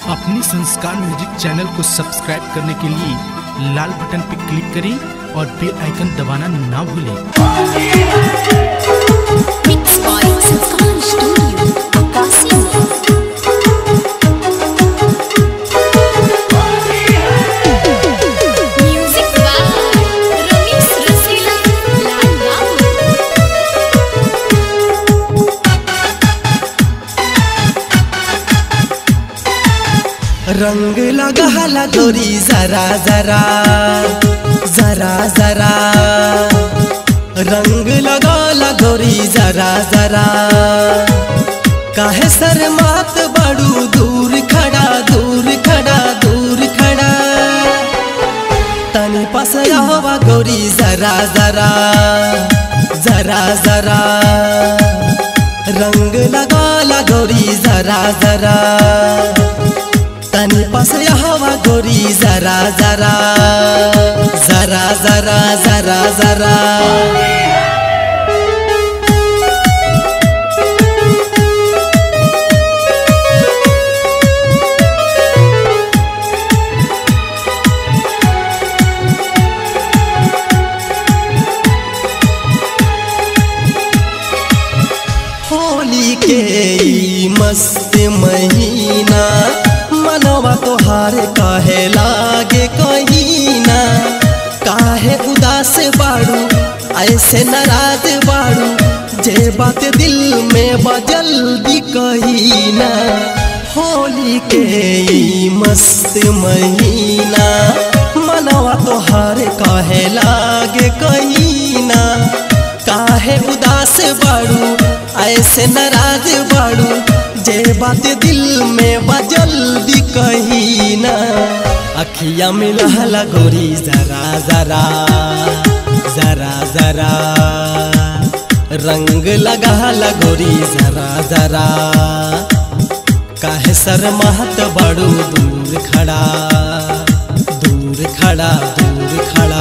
अपने संस्कार music channel को सब्सक्राइब करने के लिए लाल बटन पर क्लिक करें और बेल आइकन दबाना ना भूलें। रंग लगा गोरी जरा जरा जरा जरा, रंग लगा गोरी जरा जरा। काहे शर्मात बड़ू दूर खड़ा दूर खड़ा दूर खड़ा, तनी पास आवा गोरी जरा जरा जरा जरा। रंग लगा गोरी जरा जरा, तनी पास हवा गोरी जरा जरा जरा जरा जरा जरा। होली के मस्त महीना, मनवा तोहार काहे लागे कहीं ना। काहे उदास बाड़ू ऐसे नाराज बाड़ू, जे बात दिल में जल्दी कही ना। होली के मस्त महीना, मनवा तोहार काहे लागे कहीं ना। काहे उदास बाड़ू ऐसे नाराज बाड़ू, जे बात दिल में जल्दी कही ना। अखिया मिला गोरी जरा जरा जरा जरा, रंग लगा गोरी जरा जरा। काहे शर्मात बड़ू दूर खड़ा दूर खड़ा दूर खड़ा।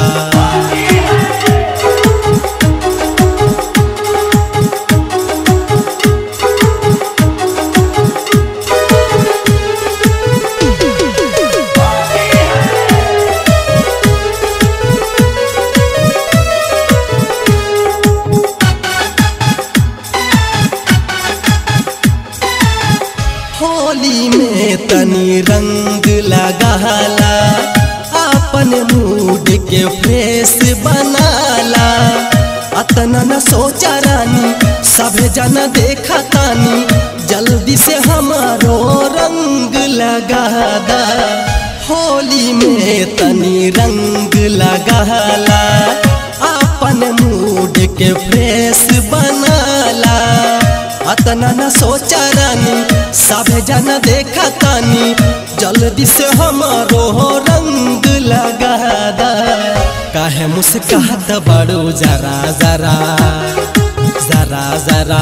होली में तनी रंग लगाला, अपन मूड के फ्रेश बनाला। अतना न सोचा रानी, सभे जन देखा तानी, जल्दी से हमारो रंग लगा दा। होली में तनी रंग लगाला, अपन मूड के फ्रेश बनाला। अतना न सोचा रानी, सभे जन देखा तानी, जल्दी से हमारो रंग लगा दा। काहे मुस्कात बड़ू जरा जरा जरा जरा,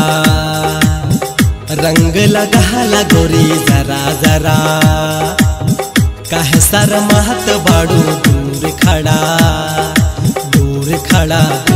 रंग लगा गोरी जरा जरा। काहे शर्मात बड़ू दूर खड़ा दूर खड़ा।